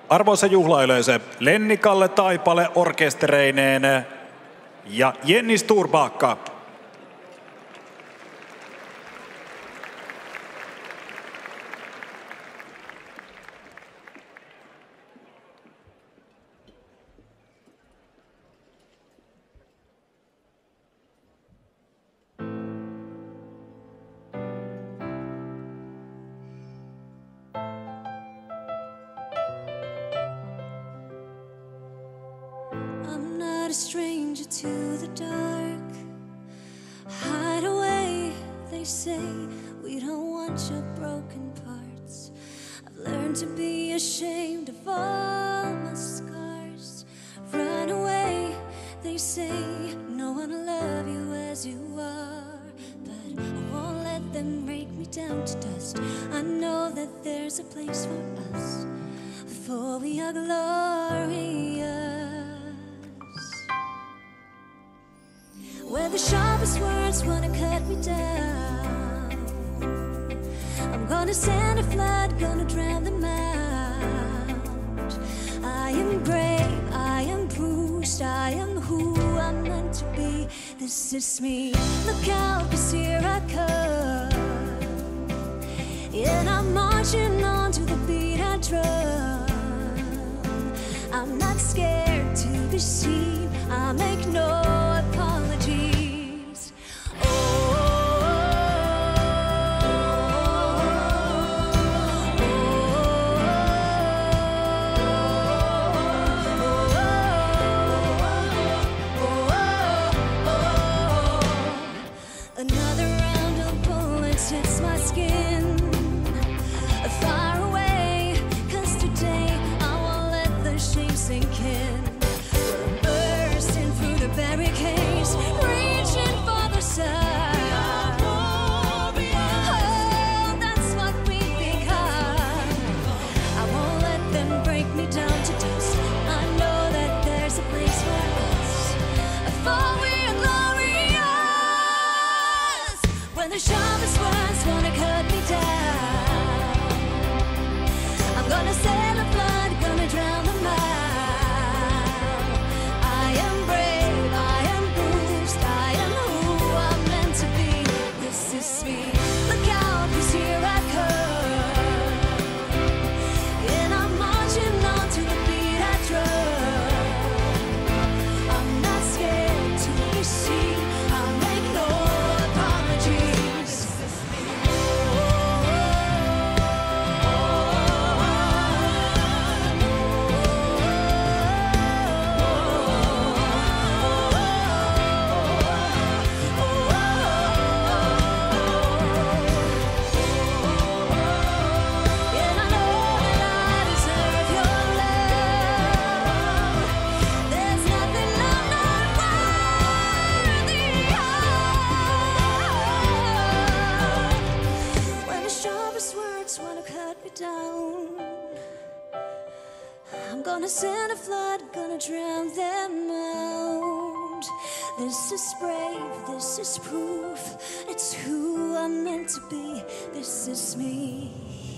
Arvoisa juhlayleisö, Lenni-Kalle Taipale orkestereineen ja Jenni Sturbacka. I'm not a stranger to the dark. Hide away, they say. We don't want your broken parts. I've learned to be ashamed of all my scars. Run away, they say. No one will love you as you are. But I won't let them break me down to dust. I know that there's a place for us, for we are glorious. Where the sharpest words wanna cut me down, I'm gonna send a flood, gonna drown them out. I am brave, I am bruised, I am who I'm meant to be. This is me, look out, 'cause here I come. And I'm marching on to the beat I drum. I'm not scared to be seen, I make no apologies. Another round of bullets hits my skin. Far away, 'cause today I won't let the shame sink in. Bursting through the barricades, reaching for the sun. Oh, that's what we've become. I won't let them break me down to dust. I know that there's a place for us, for we are glorious. When the sharpest words wanna cut me down, I'm gonna sail a flood, gonna drown them out. I am brave, I am bruised, I am who I'm meant to be. This is me, look out, 'cause here I come. And I'm marching on to the beat I drum. I'm not scared to be seen, I'll make no apologies. And I know that I deserve your love. There's nothing I'm not worthy of. When the sharpest words wanna cut me down, I'm gonna send a flood, gonna drown them out. This is brave, this is proof, it's who I'm meant to be. This is me.